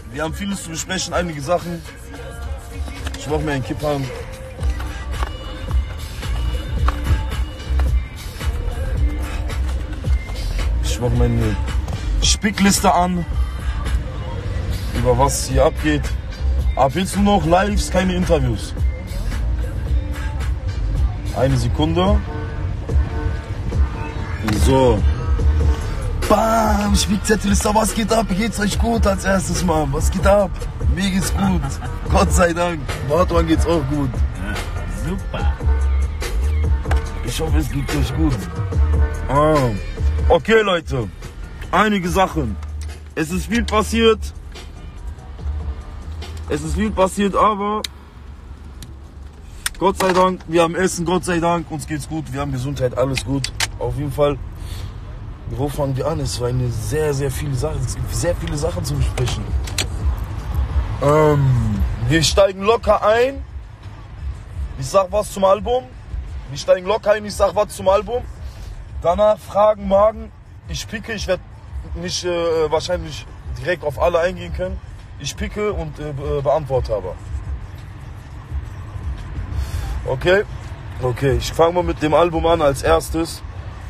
Wir haben vieles zu besprechen, einige Sachen. Ich mache mir einen Kipp an. Ich mache meine Spickliste an, über was hier abgeht. Ab jetzt nur noch Lives, keine Interviews. Eine Sekunde. So. Bam, Spickzettel-Liste, was geht ab? Geht's euch gut als erstes Mal? Was geht ab? Mir geht's gut. Gott sei Dank. Bartwan geht's auch gut. Ja, super. Ich hoffe, es geht euch gut. Ah. Okay, Leute. Einige Sachen. Es ist viel passiert. Aber Gott sei Dank, wir haben Essen, Gott sei Dank, uns geht's gut, wir haben Gesundheit, alles gut. Auf jeden Fall. Wo fangen wir an? Es war eine sehr viele Sachen. Es gibt sehr viele Sachen zu besprechen. Wir steigen locker ein. Ich sag was zum Album. Wir steigen locker ein, ich sag was zum Album. Danach Fragen, Magen. Ich picke, ich werde nicht wahrscheinlich direkt auf alle eingehen können. Ich picke und beantworte aber. Okay? Okay, ich fange mal mit dem Album an als erstes.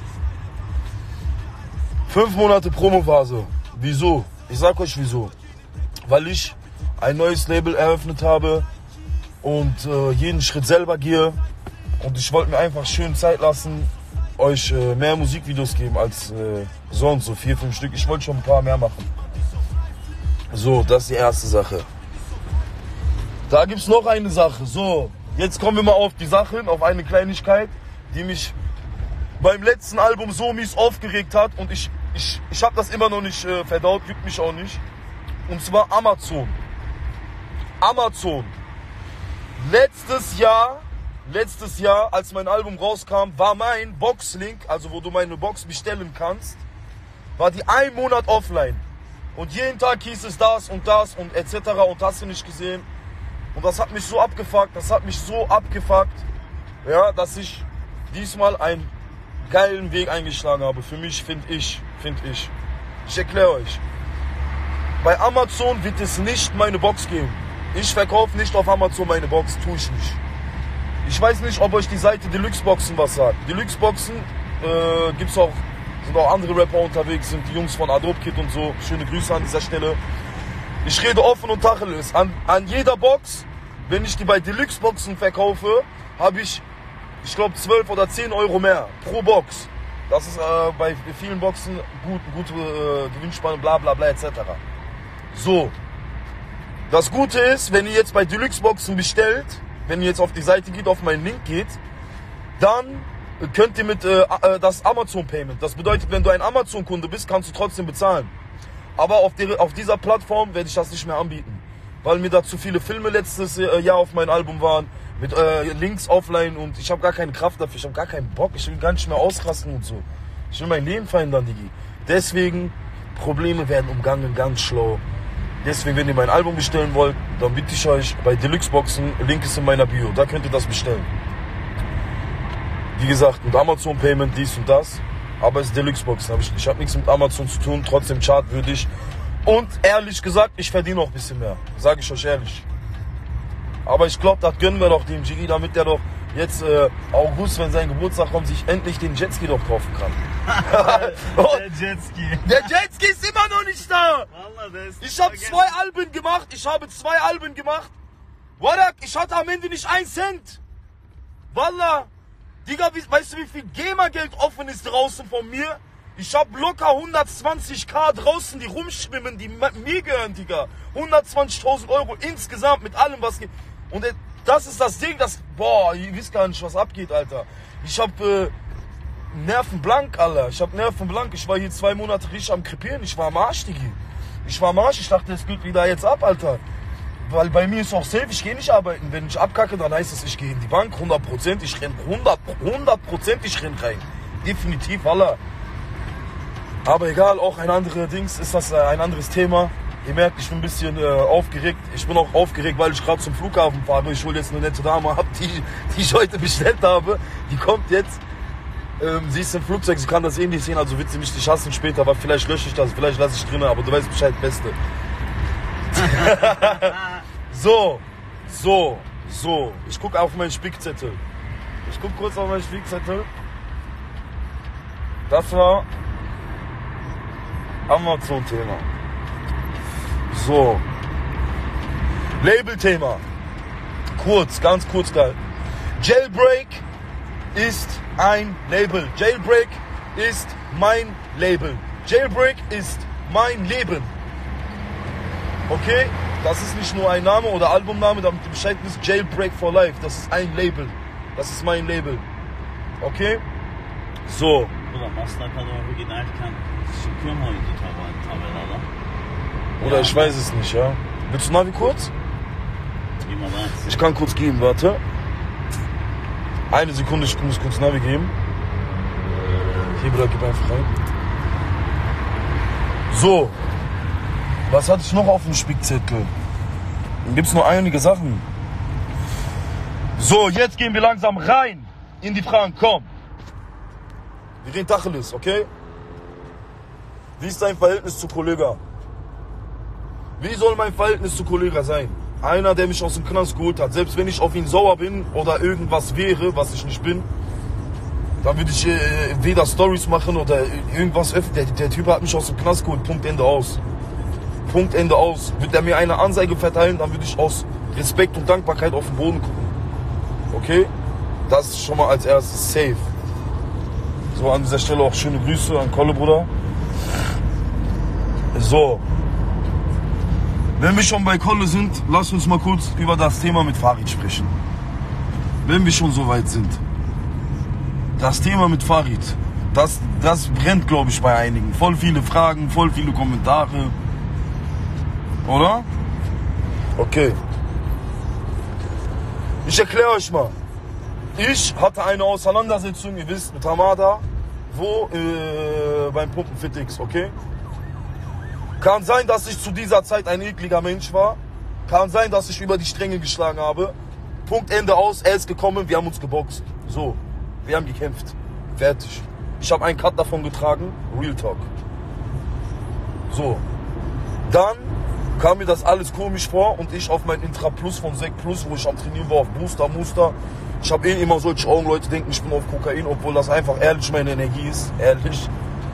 5 Monate Promophase. Wieso? Ich sag euch wieso. Weil ich ein neues Label eröffnet habe und jeden Schritt selber gehe. Und ich wollte mir einfach schön Zeit lassen, euch mehr Musikvideos geben als sonst, so 4, 5 Stück. Ich wollte schon ein paar mehr machen. So, das ist die erste Sache. Da gibt es noch eine Sache. So, jetzt kommen wir mal auf die Sachen, auf eine Kleinigkeit, die mich beim letzten Album so mies aufgeregt hat. Und ich habe das immer noch nicht verdaut, juckt mich auch nicht. Und zwar Amazon. Amazon. Letztes Jahr, als mein Album rauskam, war mein Boxlink, also wo du meine Box bestellen kannst, war die 1 Monat offline. Und jeden Tag hieß es das und etc. und hast du nicht gesehen. Und das hat mich so abgefuckt, ja, dass ich diesmal einen geilen Weg eingeschlagen habe. Für mich, finde ich. Ich erkläre euch. Bei Amazon wird es nicht meine Box geben. Ich verkaufe nicht auf Amazon meine Box, tue ich nicht. Ich weiß nicht, ob euch die Seite Deluxe Boxen was sagt. Deluxe Boxen sind auch andere Rapper unterwegs, sind die Jungs von Adobe Kid und so. Schöne Grüße an dieser Stelle. Ich rede offen und tacheles. An jeder Box, wenn ich die bei Deluxe Boxen verkaufe, habe ich glaube 12 oder 10 Euro mehr pro Box. Das ist bei vielen Boxen gute Gewinnspanne, bla bla bla etc. So. Das Gute ist, wenn ihr jetzt bei Deluxe Boxen bestellt, wenn ihr jetzt auf die Seite geht, auf meinen Link geht, dann könnt ihr mit das Amazon Payment. Das bedeutet, wenn du ein Amazon-Kunde bist, kannst du trotzdem bezahlen. Aber auf dieser Plattform werde ich das nicht mehr anbieten. Weil mir da zu viele Filme letztes Jahr auf mein Album waren, mit Links offline und ich habe gar keine Kraft dafür, ich habe gar keinen Bock, ich will gar nicht mehr ausrasten und so. Ich will mein Leben verändern, Digi. Deswegen, Probleme werden umgangen, ganz schlau. Deswegen, wenn ihr mein Album bestellen wollt, dann bitte ich euch bei Deluxe Boxen, Link ist in meiner Bio, da könnt ihr das bestellen. Wie gesagt, mit Amazon Payment, dies und das, aber es ist Deluxe Boxen, ich habe nichts mit Amazon zu tun, trotzdem chartwürdig. Und ehrlich gesagt, ich verdiene noch ein bisschen mehr, sage ich euch ehrlich. Aber ich glaube, das gönnen wir doch dem Jiggy, damit der doch jetzt August, wenn sein Geburtstag kommt, sich endlich den Jetski doch kaufen kann. Der Jetski. Der Jetski ist immer noch nicht da. Wallah, Ich habe 2 Alben gemacht. Warak, ich hatte am Ende nicht 1 Cent. Wallah. Digga, weißt du, wie viel GEMA-Geld offen ist draußen von mir? Ich habe locker 120.000 draußen, die rumschwimmen, die mir gehören, Digga. 120.000 Euro insgesamt mit allem, was geht. Und das ist das Ding, boah, ihr wisst gar nicht, was abgeht, Alter. Ich habe Nervenblank, Alter. Ich war hier 2 Monate richtig am Krepieren. Ich war am Arsch, Digi. Ich dachte, es geht wieder jetzt ab, Alter. Weil bei mir ist auch safe, ich gehe nicht arbeiten. Wenn ich abkacke, dann heißt es, ich gehe in die Bank, 100%, ich renn 100%, ich renn rein. Definitiv, Alter. Aber egal, auch ein anderes Thema. Ihr merkt, ich bin ein bisschen aufgeregt. Ich bin auch aufgeregt, weil ich gerade zum Flughafen fahre. Ich hole jetzt eine nette Dame ab, die ich heute bestellt habe. Die kommt jetzt. Sie ist im Flugzeug, sie kann das eh nicht sehen, also wird sie mich nicht hassen später. Aber vielleicht lösche ich das, vielleicht lasse ich drin, aber du weißt Bescheid, Beste. So. Ich gucke auf meinen Spickzettel. Ich gucke kurz auf meinen Spickzettel. Das war Amazon-Thema. So. Label-Thema. Ganz kurz geil. Jailbreak ist ein Label. Jailbreak ist mein Label. Jailbreak ist mein Leben. Okay? Das ist nicht nur ein Name oder Albumname, damit du Bescheid bist. Jailbreak for Life. Das ist ein Label. Das ist mein Label. Okay? So. Ulan Mastercard'a giderken çıkıyor muydu tabelalar? Oder ich weiß es nicht, ja. Willst du Navi kurz? Ich kann kurz geben, warte. Eine Sekunde, ich muss kurz Navi geben. Hier, Bruder, gib einfach rein. So. Was hatte ich noch auf dem Spickzettel? Dann gibt es noch einige Sachen. So, jetzt gehen wir langsam rein in die Fragen. Komm. Wir reden Tacheles, okay? Wie ist dein Verhältnis zu Kollega? Wie soll mein Verhältnis zu Kollega sein? Einer, der mich aus dem Knast geholt hat. Selbst wenn ich auf ihn sauer bin oder irgendwas wäre, was ich nicht bin, dann würde ich weder Stories machen oder irgendwas öffnen. Der Typ hat mich aus dem Knast geholt. Punkt, Ende aus. Punkt, Ende aus. Wird er mir eine Anzeige verteilen, dann würde ich aus Respekt und Dankbarkeit auf den Boden gucken. Okay? Das ist schon mal als erstes safe. So, an dieser Stelle auch schöne Grüße an Kolle, Bruder. So. Wenn wir schon bei Kolle sind, lass uns mal kurz über das Thema mit Farid sprechen. Wenn wir schon so weit sind. Das Thema mit Farid, das brennt, glaube ich, bei einigen. Voll viele Fragen, voll viele Kommentare. Oder? Okay. Ich erkläre euch mal. Ich hatte eine Auseinandersetzung, ihr wisst, mit Hamada, beim Pumpen FitX, okay? Kann sein, dass ich zu dieser Zeit ein ekliger Mensch war. Kann sein, dass ich über die Stränge geschlagen habe. Punkt, Ende aus, er ist gekommen, wir haben uns geboxt. So, wir haben gekämpft. Fertig. Ich habe einen Cut davon getragen, Real Talk. So, dann kam mir das alles komisch vor und ich auf mein Intra Plus von Sek Plus, wo ich am Trainieren war, auf Booster, Muster. Ich habe immer solche Augen, Leute denken, ich bin auf Kokain, obwohl das einfach ehrlich meine Energie ist. Ehrlich.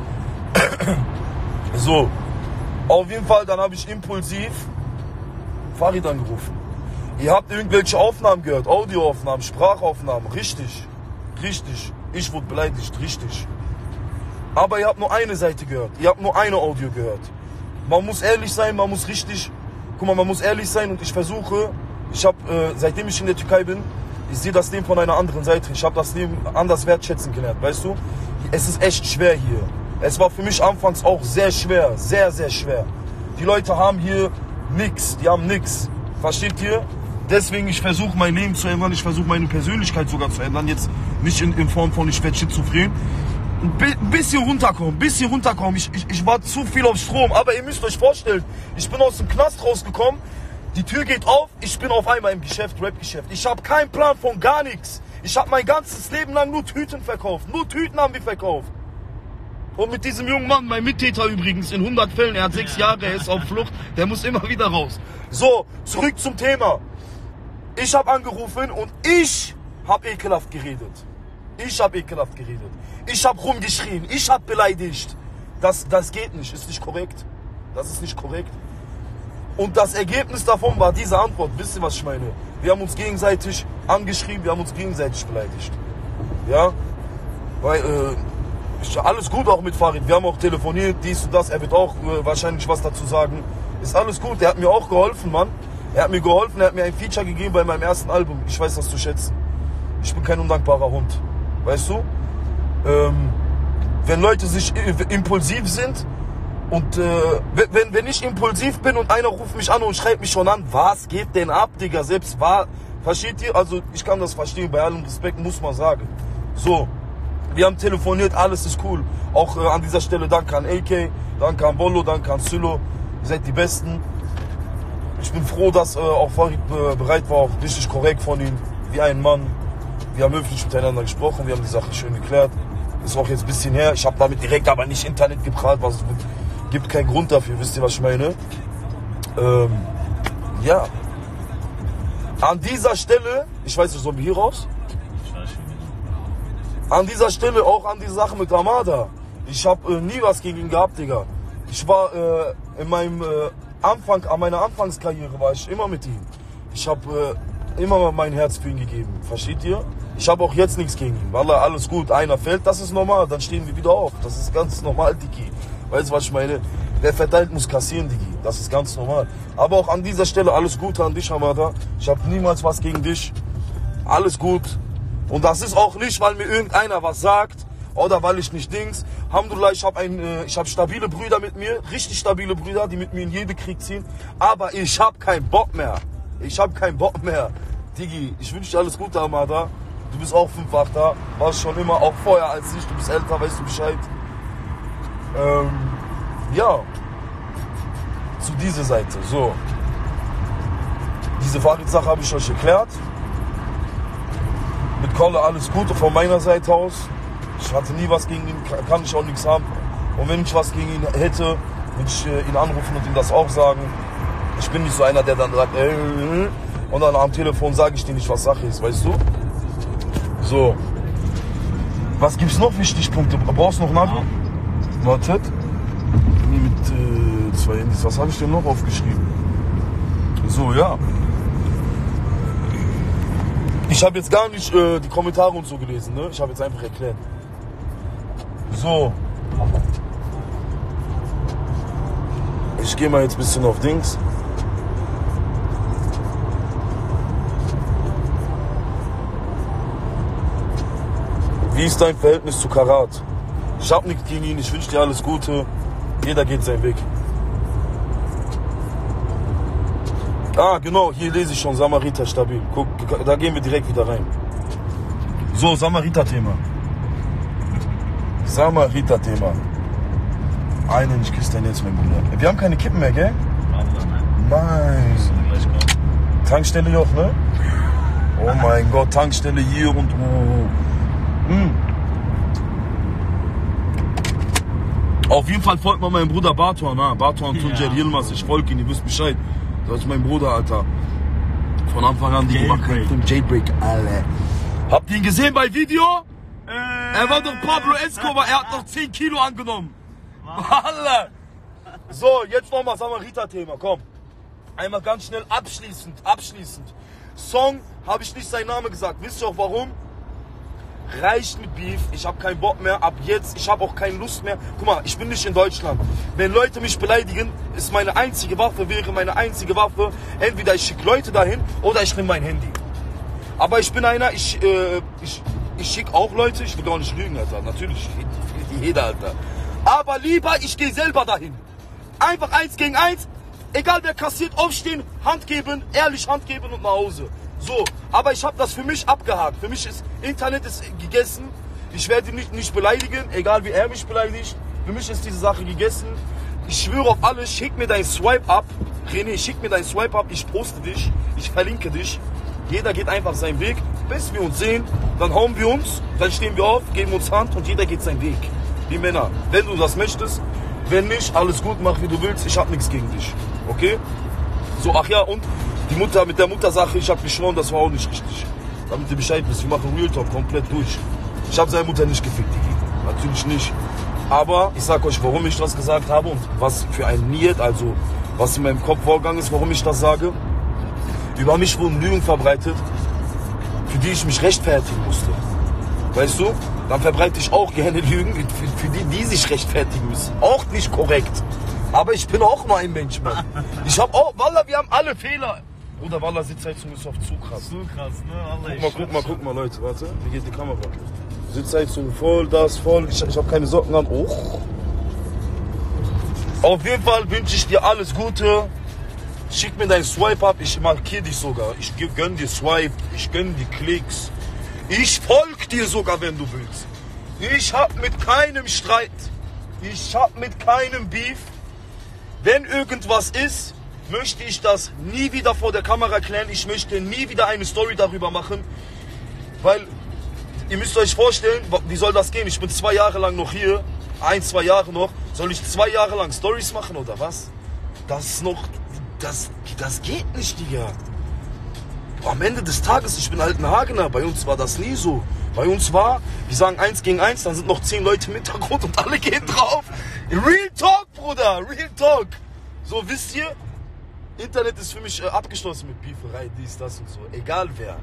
So. Auf jeden Fall, dann habe ich impulsiv Farid angerufen. Ihr habt irgendwelche Aufnahmen gehört, Audioaufnahmen, Sprachaufnahmen, richtig. Ich wurde beleidigt, richtig. Aber ihr habt nur eine Seite gehört, ihr habt nur eine Audio gehört. Man muss ehrlich sein, man muss richtig, guck mal, man muss ehrlich sein und ich versuche, seitdem ich in der Türkei bin, ich sehe das Leben von einer anderen Seite. Ich habe das Leben anders wertschätzen gelernt, weißt du? Es ist echt schwer hier. Es war für mich anfangs auch sehr schwer, sehr, sehr schwer. Die Leute haben hier nichts, die haben nichts. Versteht ihr? Deswegen, ich versuche mein Leben zu ändern, ich versuche meine Persönlichkeit sogar zu ändern. Jetzt nicht in Form von, ich werde schizophren. Ein bisschen runterkommen. Ich war zu viel auf Strom, aber ihr müsst euch vorstellen, ich bin aus dem Knast rausgekommen, die Tür geht auf, ich bin auf einmal im Geschäft, Rap-Geschäft. Ich habe keinen Plan von gar nichts. Ich habe mein ganzes Leben lang nur Tüten verkauft. Nur Tüten haben wir verkauft. Und mit diesem jungen Mann, mein Mittäter übrigens, in 100 Fällen, er hat 6 Jahre, er ist auf Flucht, der muss immer wieder raus. So, zurück zum Thema. Ich habe angerufen und ich habe ekelhaft geredet. Ich habe rumgeschrien, ich habe beleidigt. Das geht nicht, ist nicht korrekt. Das ist nicht korrekt. Und das Ergebnis davon war diese Antwort. Wisst ihr, was ich meine? Wir haben uns gegenseitig angeschrien, wir haben uns gegenseitig beleidigt. Ja? Weil, alles gut auch mit Farid. Wir haben auch telefoniert, dies und das. Er wird auch wahrscheinlich was dazu sagen. Ist alles gut. Er hat mir auch geholfen, Mann. Er hat mir geholfen, er hat mir ein Feature gegeben bei meinem ersten Album. Ich weiß das zu schätzen. Ich bin kein undankbarer Hund. Weißt du? Wenn Leute sich impulsiv sind und wenn ich impulsiv bin und einer ruft mich an und schreibt mich schon an, was geht denn ab, Digga? Selbst war, versteht ihr? Also ich kann das verstehen, bei allem Respekt muss man sagen. So, wir haben telefoniert, alles ist cool. Auch an dieser Stelle danke an AK, danke an Bollo, danke an Sylo. Ihr seid die Besten. Ich bin froh, dass auch Farid bereit war, auch richtig korrekt von ihm, wie ein Mann. Wir haben höflich miteinander gesprochen, wir haben die Sache schön geklärt. Ist auch jetzt ein bisschen her. Ich habe damit direkt aber nicht Internet geprahlt, was gibt keinen Grund dafür, wisst ihr, was ich meine? Ja. An dieser Stelle, ich weiß nicht, sollen wir hier raus? Ich weiß nicht. An dieser Stelle auch an die Sache mit Armada. Ich habe nie was gegen ihn gehabt, Digga. Ich war in meinem an meiner Anfangskarriere war ich immer mit ihm. Ich habe immer mein Herz für ihn gegeben. Versteht ihr? Ich habe auch jetzt nichts gegen ihn. Wallah, alles gut. Einer fällt, das ist normal. Dann stehen wir wieder auf. Das ist ganz normal, Digi. Weißt du, was ich meine? Wer verteilt, muss kassieren, Digi. Das ist ganz normal. Aber auch an dieser Stelle alles Gute an dich, Armada. Ich habe niemals was gegen dich. Alles gut. Und das ist auch nicht, weil mir irgendeiner was sagt oder weil ich nicht Dings. Alhamdulillah, ich habe stabile Brüder mit mir, richtig stabile Brüder, die mit mir in jeden Krieg ziehen. Aber ich habe keinen Bock mehr. Ich habe keinen Bock mehr. Digi, ich wünsche dir alles Gute, Armada. Du bist auch 5-8er, warst schon immer, auch vorher als ich. Du bist älter, weißt du Bescheid. Ja, zu dieser Seite. So, diese Fahrradsache habe ich euch erklärt. Mit Kolle alles Gute von meiner Seite aus. Ich hatte nie was gegen ihn, kann ich auch nichts haben. Und wenn ich was gegen ihn hätte, würde ich ihn anrufen und ihm das auch sagen. Ich bin nicht so einer, der dann sagt, und dann am Telefon sage ich dir nicht, was Sache ist, weißt du? So. Was gibt's noch für Stichpunkte? Brauchst du noch Navi? Wartet. Mit 2 Handys. Was habe ich denn noch aufgeschrieben? So, ja. Ich habe jetzt gar nicht die Kommentare und so gelesen, ne? Ich habe jetzt einfach erklärt. So. Ich gehe mal jetzt ein bisschen auf Dings. Wie ist dein Verhältnis zu Karat? Ich habe nichts gegen ihn, ich wünsche dir alles Gute. Jeder geht seinen Weg. Ah, genau, hier lese ich schon Samariter stabil. Guck, da gehen wir direkt wieder rein. So, Samariter-Thema. Samariter-Thema. Einen, ich küsse dein Netz, mein Bruder. Wir haben keine Kippen mehr, gell? Nein. Tankstelle Joch, ne? Oh mein Gott, Tankstelle hier und... Auf jeden Fall folgt mal meinem Bruder Barton, Barton Tuncer Yilmaz. Ich folge ihn, ihr wisst Bescheid. Das ist mein Bruder, Alter. Von Anfang an die gemacht haben. Jailbreak, Alter. Habt ihr ihn gesehen bei Video? Er war doch Pablo Escobar, er hat noch 10 Kilo angenommen. Alter. So, jetzt nochmal Samariter-Thema, komm. Einmal ganz schnell abschließend. Song, habe ich nicht seinen Namen gesagt. Wisst ihr auch warum? Reicht mit Beef, ich habe keinen Bock mehr, ab jetzt, ich habe auch keine Lust mehr. Guck mal, ich bin nicht in Deutschland. Wenn Leute mich beleidigen, ist wäre meine einzige Waffe, entweder ich schicke Leute dahin oder ich nehme mein Handy. Aber ich bin einer, ich schicke auch Leute, ich will auch nicht lügen, Alter, natürlich, jeder, Alter. Aber lieber, ich gehe selber dahin. Einfach 1 gegen 1, egal wer kassiert, aufstehen, Hand geben, ehrlich Hand geben und nach Hause. So, aber ich habe das für mich abgehakt. Für mich ist Internet ist gegessen. Ich werde ihn nicht beleidigen, egal wie er mich beleidigt. Für mich ist diese Sache gegessen. Ich schwöre auf alles, schick mir dein Swipe ab. René, schick mir dein Swipe ab. Ich poste dich, ich verlinke dich. Jeder geht einfach seinen Weg. Bis wir uns sehen, dann hauen wir uns, dann stehen wir auf, geben uns Hand und jeder geht seinen Weg. Die Männer, wenn du das möchtest. Wenn nicht, alles gut, mach wie du willst. Ich habe nichts gegen dich. Okay? So, ach ja, und die Mutter, mit der Muttersache, ich habe geschworen, das war auch nicht richtig. Damit ihr Bescheid wisst, wir machen Real Talk komplett durch. Ich habe seine Mutter nicht gefickt, Digi. Natürlich nicht. Aber ich sag euch, warum ich das gesagt habe und was für ein Niet, also was in meinem Kopf vorgegangen ist, warum ich das sage. Über mich wurden Lügen verbreitet, für die ich mich rechtfertigen musste. Weißt du? Dann verbreite ich auch gerne Lügen, für die sich rechtfertigen müssen. Auch nicht korrekt. Aber ich bin auch nur ein Mensch, Mann. Ich hab auch, Wallah, wir haben alle Fehler. Oder Wallah, Sitzheizung ist oft zu krass. Zu krass, ne? Wallah, guck mal, Leute, warte. Wie geht die Kamera? Sitzheizung voll, das voll. Ich habe keine Socken an. Oh. Auf jeden Fall wünsche ich dir alles Gute. Schick mir dein Swipe ab. Ich markiere dich sogar. Ich gönn dir Swipe. Ich gönn dir Klicks. Ich folge dir sogar, wenn du willst. Ich hab mit keinem Streit. Ich hab mit keinem Beef. Wenn irgendwas ist, möchte ich das nie wieder vor der Kamera klären. Ich möchte nie wieder eine Story darüber machen. Weil, ihr müsst euch vorstellen, wie soll das gehen? Ich bin 2 Jahre lang noch hier. 1, 2 Jahre noch. Soll ich 2 Jahre lang Stories machen oder was? Das ist noch das geht nicht, Digga. Am Ende des Tages, ich bin Altenhagener, bei uns war das nie so. Bei uns war, wir sagen 1 gegen 1, dann sind noch 10 Leute im Hintergrund und alle gehen drauf. Real Talk, Bruder, Real Talk. So, wisst ihr, Internet ist für mich abgeschlossen mit Beeferei, dies, das und so. Egal wer.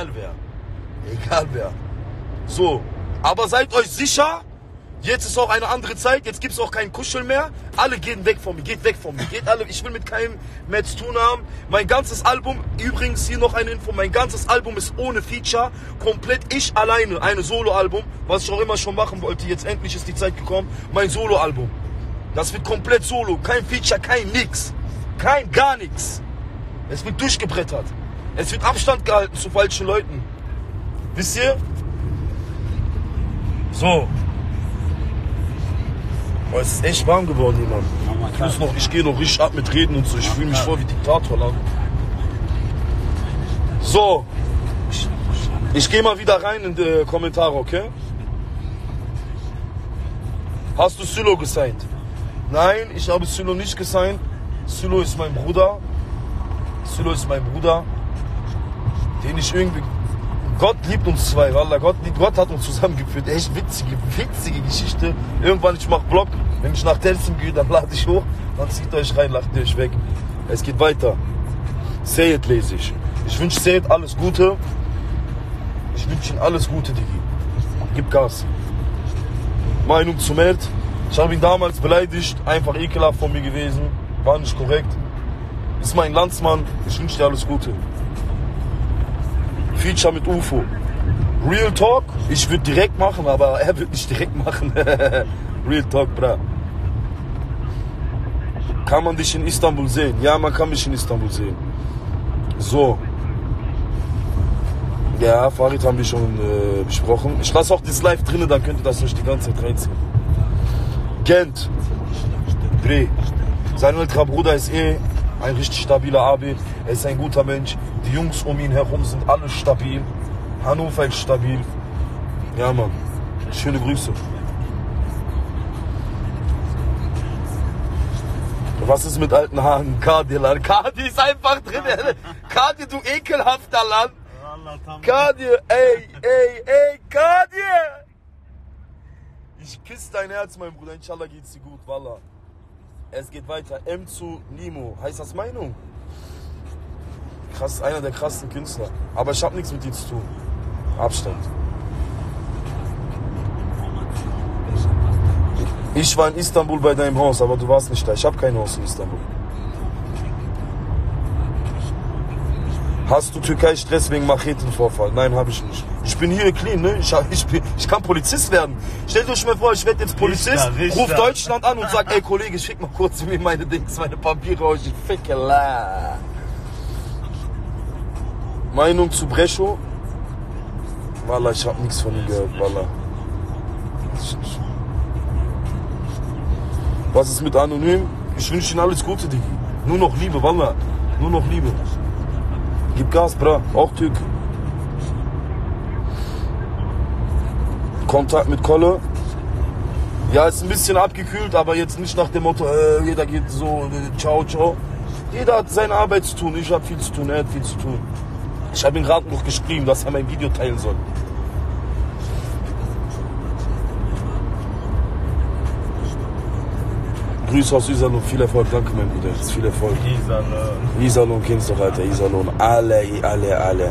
So, aber seid euch sicher, jetzt ist auch eine andere Zeit, jetzt gibt es auch keinen Kuschel mehr. Alle gehen weg von mir, geht alle, ich will mit keinem mehr zu tun haben. Mein ganzes Album, übrigens hier noch eine Info, mein ganzes Album ist ohne Feature, komplett ich alleine, ein Soloalbum, was ich auch immer schon machen wollte, jetzt endlich ist die Zeit gekommen, mein Soloalbum. Das wird komplett solo, kein Feature, kein nix, gar nichts. Es wird durchgebrettert, es wird Abstand gehalten zu falschen Leuten. Wisst ihr? So. Oh, es ist echt warm geworden hier, Mann. Ich gehe noch richtig ab mit Reden und so. Ich fühle mich voll wie Diktator lang. So. Ich gehe mal wieder rein in die Kommentare, okay? Hast du Sylo gesigned? Nein, ich habe Sylo nicht gesigned. Sylo ist mein Bruder. Den ich irgendwie... Gott liebt uns zwei, Wallah. Gott hat uns zusammengeführt. Echt witzige Geschichte. Irgendwann, ich mach Vlog. Wenn ich nach Telsim gehe, dann lade ich hoch. Dann zieht euch rein, lacht ihr euch weg. Es geht weiter. Seyed lese ich. Ich wünsche Seyed alles Gute. Ich wünsche ihm alles Gute, Digi. Gib Gas. Meinung zu Mert. Ich habe ihn damals beleidigt. Einfach ekelhaft von mir gewesen. War nicht korrekt. Ist mein Landsmann. Ich wünsche dir alles Gute. Feature mit UFO. Real Talk, ich würde direkt machen, aber er wird nicht direkt machen. Real Talk, bra. Kann man dich in Istanbul sehen? Ja, man kann mich in Istanbul sehen. So. Ja, Farid haben wir schon besprochen. Ich lasse auch das Live drin, dann könnt ihr das euch die ganze Zeit reinziehen. Gent. Dreh. Sein älterer Bruder ist ein richtig stabiler AB. Er ist ein guter Mensch. Die Jungs um ihn herum sind alle stabil. Hannover ist stabil. Ja, Mann. Schöne Grüße. Was ist mit alten Haaren? Kadir, Land. Kadir ist einfach drin. Kadir, du ekelhafter Land. Kadir, ey, Kadir. Ich küsse dein Herz, mein Bruder. Inshallah geht's dir gut, Wallah. Es geht weiter. M zu Nimo. Heißt das Meinung? Krass, einer der krassen Künstler. Aber ich habe nichts mit ihm zu tun. Abstand. Ich war in Istanbul bei deinem Haus, aber du warst nicht da. Ich habe kein Haus in Istanbul. Hast du Türkei-Stress wegen Machetenvorfall? Nein, habe ich nicht. Ich bin hier clean, ne? Ich kann Polizist werden. Stellt euch mal vor, ich werde jetzt Polizist, ruf Deutschland an und sag, ey Kollege, schick mal kurz mir meine Papiere aus, ich ficke la. Meinung zu Brescho? Wallah, ich hab nichts von ihm gehört, Wallah. Was ist mit Anonym? Ich wünsche Ihnen alles Gute, Digi. Nur noch Liebe, Wallah. Nur noch Liebe. Gib Gas, bra. Auch Türk. Kontakt mit Kolle. Ja, ist ein bisschen abgekühlt, aber jetzt nicht nach dem Motto, jeder geht so, ciao, ciao. Jeder hat seine Arbeit zu tun. Ich habe viel zu tun, er hat viel zu tun. Ich habe ihm gerade noch geschrieben, dass er mein Video teilen soll. Grüße aus Iserlohn, viel Erfolg, danke mein Bruder, viel Erfolg. Iserlohn kennst du doch, Alter, Iserlohn, alle.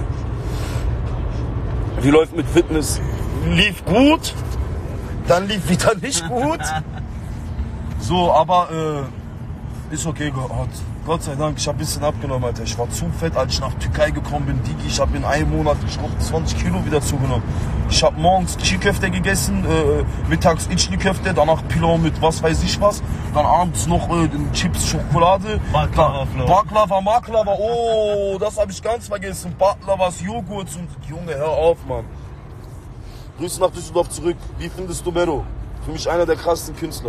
Wie läuft mit Fitness? Lief gut, dann lief wieder nicht gut. So, aber ist okay, Gott sei Dank, ich habe ein bisschen abgenommen, Alter. Ich war zu fett, als ich nach Türkei gekommen bin, Digi, ich habe in einem Monat, ich glaube, 20 Kilo wieder zugenommen. Ich habe morgens Çiğ-Köfte gegessen, mittags İçli-Köfte, danach Pilav mit was weiß ich was, dann abends noch Chips, Schokolade, Baklava, oh, das habe ich ganz vergessen, Baklavas, Joghurt und Junge, hör auf, Mann. Grüße nach Düsseldorf zurück. Wie findest du Mero? Für mich einer der krassesten Künstler.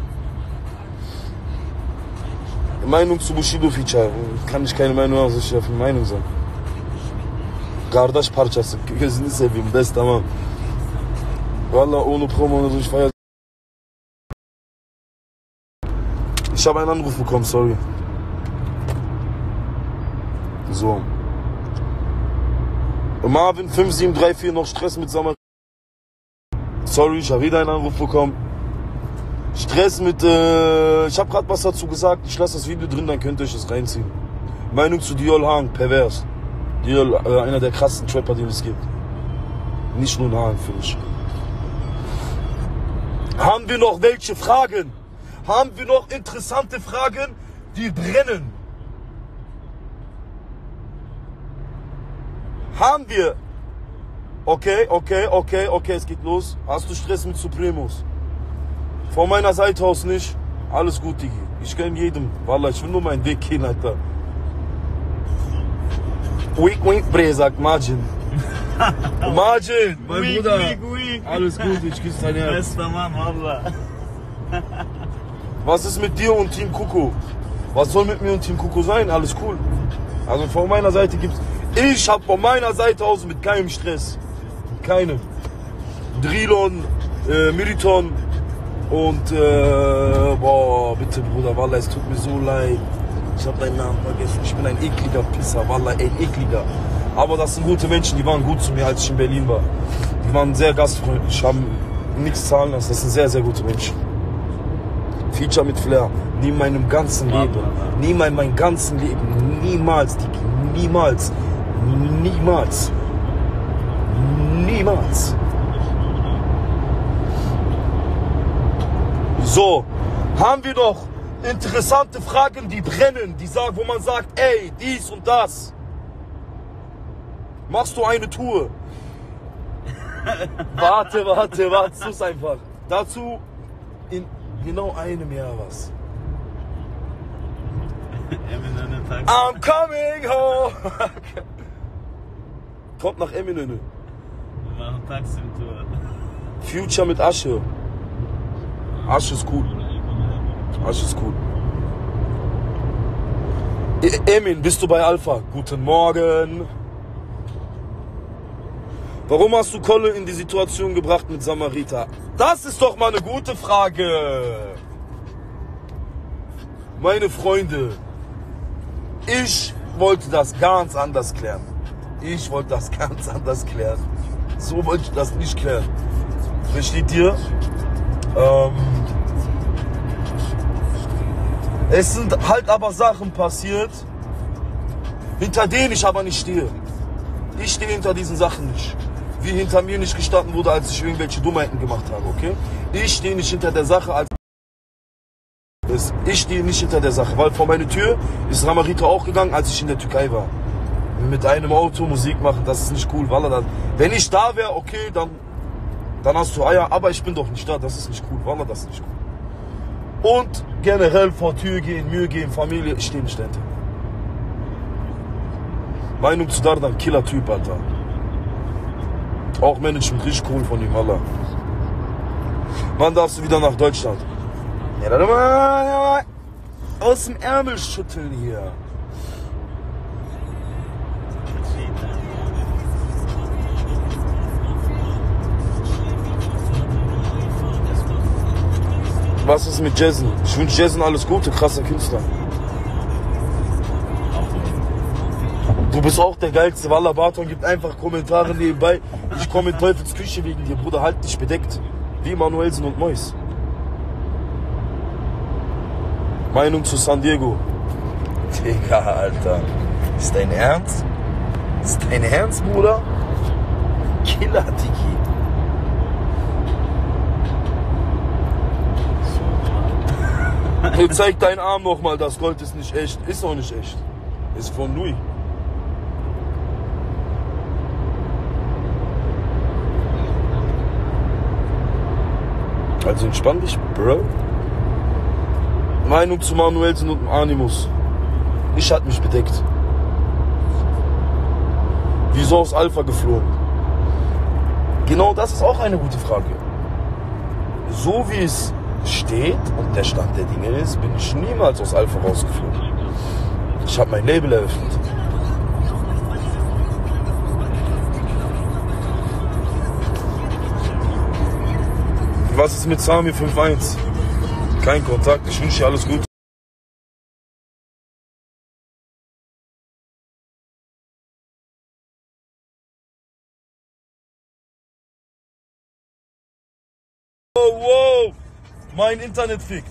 Meinung zu Bushido-Feature. Kann ich keine Meinung haben, soll ich auf eine Meinung sagen. Kardeş parçası. Gözünü seveyim. Das tamam. Valla ohne Promo oder so, ich feier. Ich habe einen Anruf bekommen, sorry. So. Marvin 5734 noch Stress mit Samar. Sorry, ich habe wieder einen Anruf bekommen. Stress mit, ich habe gerade was dazu gesagt. Ich lasse das Video drin, dann könnt ihr euch das reinziehen. Meinung zu Diol Hang, pervers. Diol, einer der krassen Trapper, den es gibt. Nicht nur ein Hang, finde ich. Haben wir noch welche Fragen? Haben wir noch interessante Fragen, die brennen? Haben wir? Okay, es geht los. Hast du Stress mit Supremos? Von meiner Seite aus nicht. Alles gut, Digi. Ich gönne jedem. Wallah, ich will nur meinen Weg gehen, Alter. Wink, wink, Bre, sagt Margin. Margin, mein Wink, Bruder. wink, wink. Alles gut, ich küsse dein Herz. Bester Mann, Wallah. Was ist mit dir und Team Kuku? Was soll mit mir und Team Kuku sein? Alles cool. Also von meiner Seite gibt's... Ich hab von meiner Seite aus mit keinem Stress. Mit keinem. Drilon, Miriton und... boah, bitte Bruder, Wallah, es tut mir so leid. Ich hab deinen Namen vergessen. Ich bin ein ekliger Pisser, Wallah, ein ekliger. Aber das sind gute Menschen, die waren gut zu mir, als ich in Berlin war. Die waren sehr gastfreundlich, haben nichts zahlen lassen. Das sind sehr, sehr gute Menschen. Feature mit Flair. Nie in meinem ganzen Leben. Nie in meinem ganzen Leben. Niemals, Digi. Niemals. Niemals. Niemals. So. Haben wir noch interessante Fragen, die brennen, die sagen, wo man sagt, ey, dies und das. Machst du eine Tour? Warte, such's einfach. Dazu in genau einem Jahr was. I'm coming home. Kommt nach Eminem. Wir machen Taxi-Tour. Future mit Asche. Asche ist cool. Asche ist cool. Emin, bist du bei Alpha? Guten Morgen. Warum hast du Kolle in die Situation gebracht mit Samarita? Das ist doch mal eine gute Frage. Meine Freunde, ich wollte das ganz anders klären. So wollte ich das nicht klären. Versteht ihr? Es sind halt aber Sachen passiert, hinter denen ich aber nicht stehe. Ich stehe hinter diesen Sachen nicht. Wie hinter mir nicht gestanden wurde, als ich irgendwelche Dummheiten gemacht habe, okay? Ich stehe nicht hinter der Sache, weil vor meine Tür ist Samarita auch gegangen, als ich in der Türkei war. Mit einem Auto Musik machen, das ist nicht cool. Wallah, wenn ich da wäre, okay, dann hast du Eier, aber ich bin doch nicht da, das ist nicht cool. Wallah, das ist nicht cool. Und generell vor Tür gehen, Mühe gehen, Familie, ich stehe nicht dahinter. Meinung zu Dardan, Killer-Typ, Alter. Auch Management, richtig cool von ihm, Wallah. Wann darfst du wieder nach Deutschland? Ja, dann mal aus dem Ärmel schütteln hier. Was ist mit Jason? Ich wünsche Jason alles Gute, krasser Künstler. Du bist auch der geilste. Wallah, Barton gibt einfach Kommentare nebenbei. Ich komme in Teufels Küche wegen dir, Bruder. Halt dich bedeckt. Wie Manuelsen und Mois. Meinung zu San Diego. Digga, Alter. Ist dein Ernst? Ist dein Ernst, Bruder? Killer, Digi. Zeig deinen Arm nochmal, das Gold ist nicht echt. Ist auch nicht echt. Ist von Louis. Also entspann dich, Bro. Meinung zu Manuelsen und Animus. Ich hatte mich bedeckt. Wieso aus Alpha geflogen? Genau das ist auch eine gute Frage. So wie es steht und der Stand der Dinge ist, bin ich niemals aus Alpha rausgeflogen. Ich habe mein Label eröffnet. Was ist mit Sami 5.1? Kein Kontakt, ich wünsche dir alles Gute. Mein Internet fickt.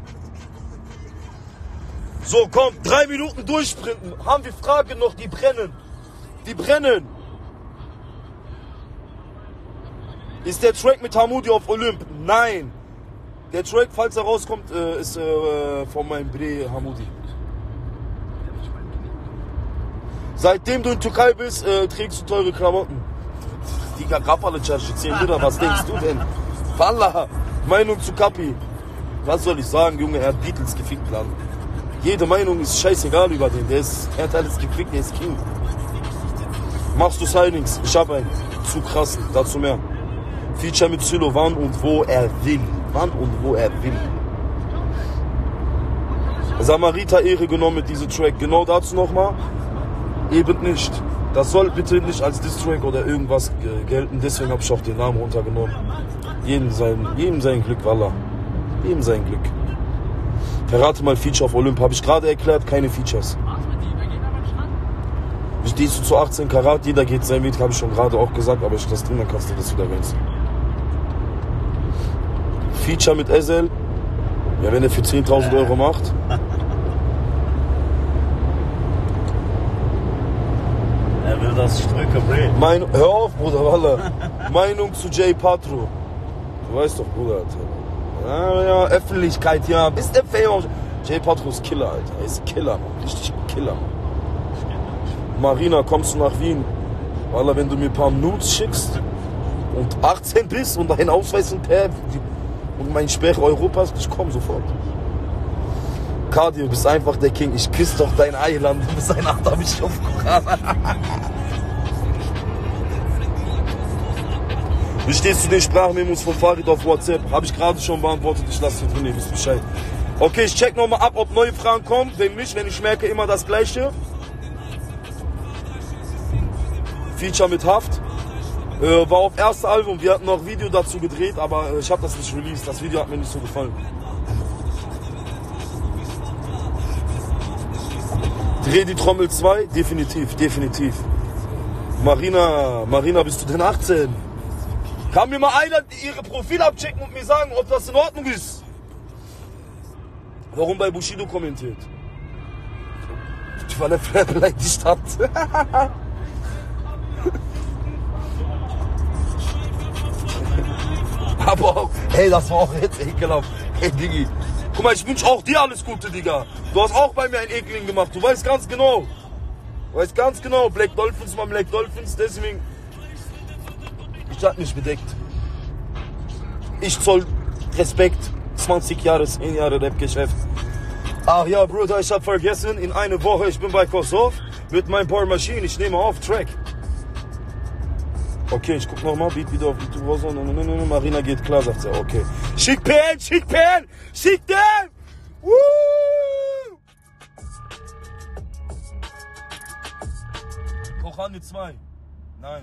So, komm, 3 Minuten durchsprinten. Haben wir Fragen noch, die brennen. Die brennen. Ist der Track mit Hamoudi auf Olymp? Nein. Der Track, falls er rauskommt, ist von meinem Bre Hamoudi. Seitdem du in Türkei bist, trägst du teure Klamotten. Digga, Kapalı Çarşı, 10 Lira, was denkst du denn? Wallah, Meinung zu Kapi. Was soll ich sagen, Junge, er hat Beatles gefickt, Land. Jede Meinung ist scheißegal über den, er hat alles gefickt, der ist King. Machst du Signings? Ich hab einen. Zu krass, dazu mehr. Feature mit Sylo, wann und wo er will. Wann und wo er will. Samariter Ehre genommen mit diesem Track. Genau dazu nochmal. Eben nicht. Das soll bitte nicht als Diss-Track oder irgendwas gelten. Deswegen habe ich auch den Namen runtergenommen. Jedem sein Glück, Wallah. Jedem sein Glück. Verrate mal Feature auf Olymp. Habe ich gerade erklärt, keine Features. Ich stehst du zu 18 Karat, jeder geht sein Weg, habe ich schon gerade auch gesagt, aber ich lasse drin, dann kannst du das wieder ergänzen. Feature mit Ezel. Ja, wenn er für 10.000 Euro macht. Er will, dass ich drücke, Bre. Hör auf, Bruder, Wallah. Meinung zu Jay Patro. Du weißt doch, Bruder, Alter. Ja, Öffentlichkeit, ja. Bist der Fame. Jay Patro ist Killer, Alter. Er ist Killer, Mann. Richtig Killer, Mann. Marina, kommst du nach Wien? Wallah, wenn du mir ein paar Nudes schickst und 18 bist und deinen Ausweis und mein Sperre Europas, ich komm sofort. Cardio, du bist einfach der King. Ich küsse doch dein Eiland. Du bist ein Achterbischof. Wie stehst du den Sprachmemos von Farid auf WhatsApp? Habe ich gerade schon beantwortet. Ich lasse dir drin, ihr wisst Bescheid. Okay, ich check nochmal ab, ob neue Fragen kommen. Wenn nicht, wenn ich merke, immer das Gleiche. Feature mit Haft. War auf erste Album. Wir hatten noch Video dazu gedreht, aber ich habe das nicht released. Das Video hat mir nicht so gefallen. Dreh die Trommel 2, definitiv, definitiv. Marina, bist du denn 18? Kann mir mal einer ihre Profil abchecken und mir sagen, ob das in Ordnung ist? Warum bei Bushido kommentiert? Weil er vielleicht beleidigt hat. Aber auch, hey, das war auch jetzt ekelhaft. Hey, Diggi. Guck mal, ich wünsche auch dir alles Gute, Digga. Du hast auch bei mir ein Ekeling gemacht. Du weißt ganz genau. Black Dolphins, mal Black Dolphins. Deswegen, ich hab mich bedeckt. Ich zoll Respekt. 20 Jahre, 10 Jahre Rap-Geschäft. Ach ja, Bruder, ich hab vergessen, in einer Woche, ich bin bei Kosovo mit meinem Power Machine. Ich nehme auf Track. Okay, ich guck nochmal, Beat wieder auf YouTube. Marina geht klar, sagt sie. Okay. Schick PN! Schick den! Woo! Kochane 2. Nein.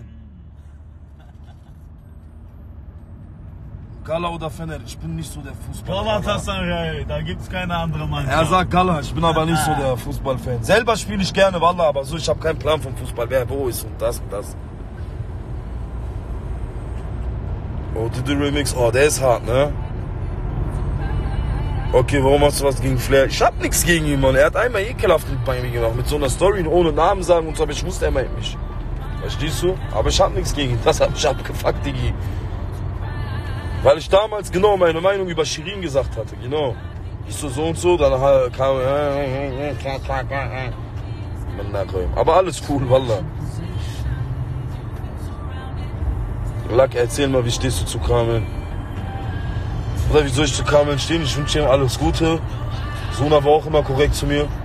Gala oder Fener, ich bin nicht so der Fußballer. Galatasaray, da gibt's keine andere Mannschaft. Er sagt Gala, ich bin aber nicht so der Fußballfan. Selber spiele ich gerne Wallah, aber so, ich habe keinen Plan vom Fußball, wer wo ist und das und das. Oh, die Remix, oh, der ist hart, ne? Okay, warum hast du was gegen Flair? Ich hab nichts gegen ihn, Mann. Er hat einmal ekelhaft bei mir gemacht, mit so einer Story und ohne Namen sagen und so, aber ich wusste, er meint mich. Verstehst du? Aber ich hab nichts gegen ihn, das hab ich abgefuckt, Diggi. Weil ich damals genau meine Meinung über Shirin gesagt hatte, genau. Ich so und so, dann kam... Aber alles cool, Wallah. Lack, erzähl mal, wie stehst du zu Kamel? Oder wie soll ich zu Kamel stehen? Ich wünsche ihm alles Gute. Suna war auch immer korrekt zu mir.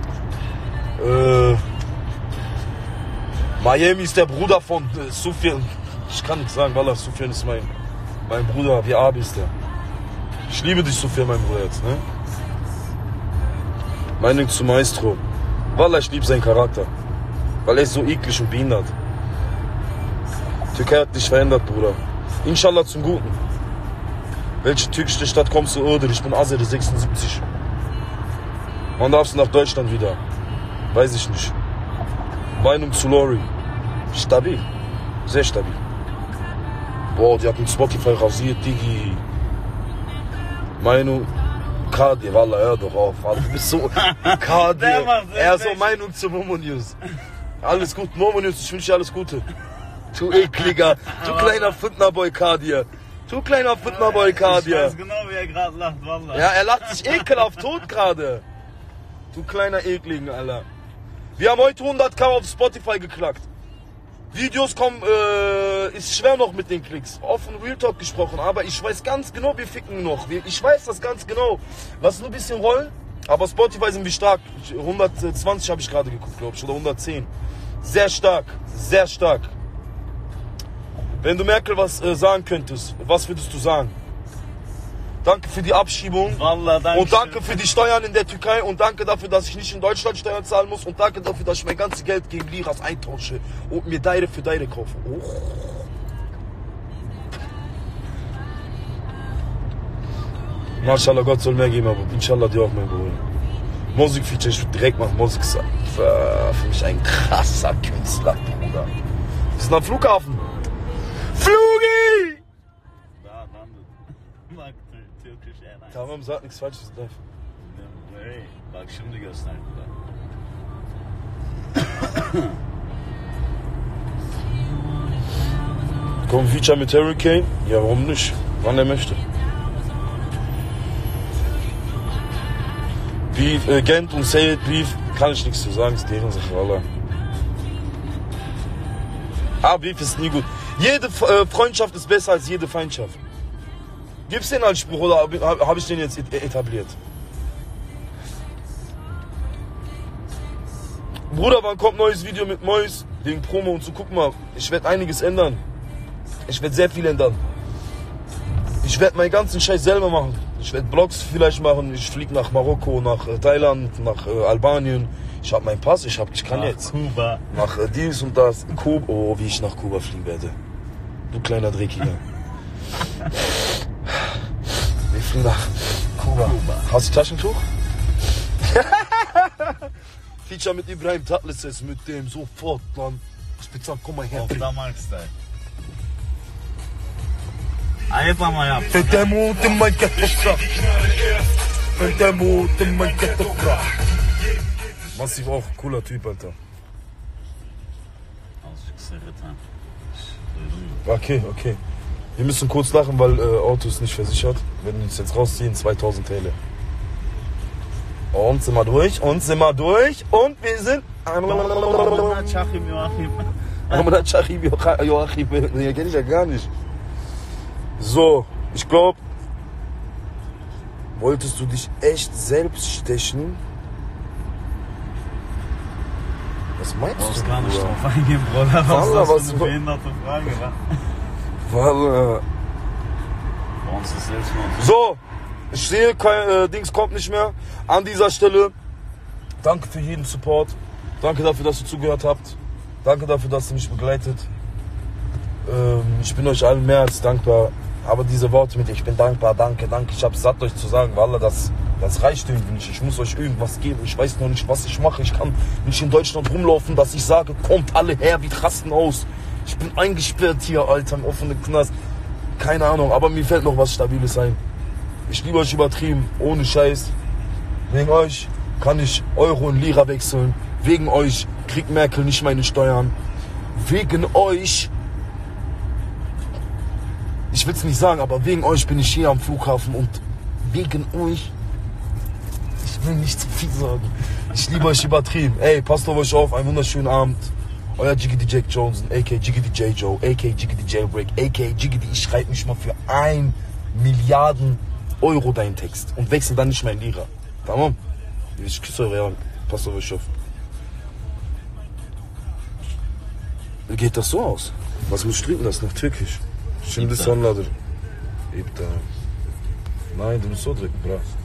Miami ist der Bruder von Sufjan. Ich kann nichts sagen, Wallah, Sufjan ist mein Bruder. Wie Abi ist der? Ich liebe dich, Sufjan, mein Bruder jetzt, ne? Meinung zu Maestro. Wallah, ich liebe seinen Charakter. Weil er ist so eklig und behindert. Türkei hat dich verändert, Bruder. Inshallah zum Guten. Welche türkische Stadt kommst du, Öder? Ich bin Azeri 76. Wann darfst du nach Deutschland wieder? Weiß ich nicht. Meinung zu Lori. Stabil. Sehr stabil. Boah, die hat mit Spotify rasiert, Digi. Meinung, Kadir, Wallah, hör doch auf, Alter. Du bist so, Kadir, er so Meinung zu Momo News. Alles gut, Momo News, ich wünsche dir alles Gute. Du ekliger, du kleiner Fitnerboy Kadir. Du kleiner Fitnerboy Kadir. Ich weiß genau, wie er gerade lacht, Wallah. Ja, er lacht sich ekelhaft tot gerade. Du kleiner Ekligen, Alter. Wir haben heute 100.000 auf Spotify geknackt. Videos kommen, ist schwer noch mit den Klicks. Offen Real Talk gesprochen, aber ich weiß ganz genau, wir ficken noch. Ich weiß das ganz genau. Lass nur ein bisschen rollen, aber Spotify sind wir stark. 120 habe ich gerade geguckt, glaube ich, oder 110. Sehr stark, sehr stark. Wenn du Merkel was sagen könntest, was würdest du sagen? Danke für die Abschiebung. Wallah, danke. Und danke für die Steuern in der Türkei. Und danke dafür, dass ich nicht in Deutschland Steuern zahlen muss. Und danke dafür, dass ich mein ganzes Geld gegen Liras eintausche und mir Deire für Deire kaufe. Oh. Mashallah, Gott soll mehr geben, aber inshallah dir auch mein Bruder. Musikfeature, ich würde direkt machen. Musik ist für mich ein krasser Künstler, Bruder. Wir sind am Flughafen. Flugi! Da landet. Bak Turkish Airlines. Tamam, sag nichts Falsches. Hey, bak şimdi göster burada. Komm, Feature mit Hurricane? Ja, warum nicht? Wann er möchte. Beef, Gent und Say It Beef, kann ich nichts zu sagen, ist deren Sache, Alter. Aber Beef ist nie gut. Jede Freundschaft ist besser als jede Feindschaft. Gibt's den als Spruch oder hab ich den jetzt etabliert? Bruder, wann kommt neues Video mit Mois? Wegen Promo und so, guck mal, ich werde einiges ändern. Ich werde sehr viel ändern. Ich werde meinen ganzen Scheiß selber machen. Ich werde Vlogs vielleicht machen. Ich fliege nach Marokko, nach Thailand, nach Albanien. Ich habe meinen Pass, ich kann nach jetzt. Kuba. Nach dies und das. Kuba. Oh, wie ich nach Kuba fliegen werde. Du kleiner Dreckiger. Wir fliegen nach Kuba. Hast du Taschentuch? Feature mit Ibrahim Tatlises, mit dem sofort, Mann. Spitzer, komm mal her. Auf Damark-Style. Ayıp ama yap. Massiv auch, cooler Typ, Alter. Okay, okay. Wir müssen kurz lachen, weil Auto ist nicht versichert. Wir werden uns jetzt rausziehen, 2000 Tele. Und sind wir durch, und wir sind... Joachim, den kenn ich ja gar nicht. So, ich glaube, wolltest du dich echt selbst stechen? Was meinst du? Du brauchst gar nicht drauf eingehen, Bruder. Was ist das für eine behinderte Frage, wa? Bei uns ist Selbstmord. So, ich sehe, kein Dings kommt nicht mehr. An dieser Stelle, danke für jeden Support. Danke dafür, dass ihr zugehört habt. Danke dafür, dass ihr mich begleitet. Ich bin euch allen mehr als dankbar. Aber diese Worte mit ich bin dankbar, danke, ich hab's satt euch zu sagen, Wallah, das reicht irgendwie nicht. Ich muss euch irgendwas geben. Ich weiß noch nicht, was ich mache. Ich kann nicht in Deutschland rumlaufen, dass ich sage, kommt alle her, wir rasten aus. Ich bin eingesperrt hier, Alter, im offenen Knast. Keine Ahnung, aber mir fällt noch was Stabiles ein. Ich liebe euch übertrieben, ohne Scheiß. Wegen euch kann ich Euro in Lira wechseln. Wegen euch kriegt Merkel nicht meine Steuern. Wegen euch... Ich will es nicht sagen, aber wegen euch bin ich hier am Flughafen und wegen euch, ich will nicht zu viel sagen. Ich liebe euch übertrieben. Ey, passt auf euch auf, einen wunderschönen Abend. Euer Jiggity Jack Johnson, a.k.a. Jiggity J. Joe, a.k.a. Jiggity Jailbreak, a.k.a. Jiggity, ich schreibe nicht mal für 1 Milliarden Euro deinen Text und wechsel dann nicht mehr in Lira. Tamam? Ich küsse eure Augen. Passt auf euch auf. Wie geht das so aus? Was muss trinken das nach Türkisch? Şimdi sonladır. İptal. Nein, du musst so drücken, bra.